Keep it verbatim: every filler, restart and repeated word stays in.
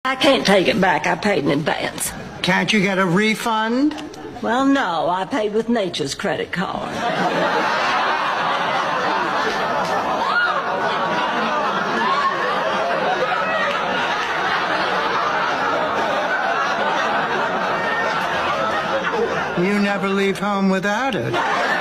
I can't take it back. I paid in advance. Can't you get a refund? Well, no. I paid with Nature's credit card. You never leave home without it.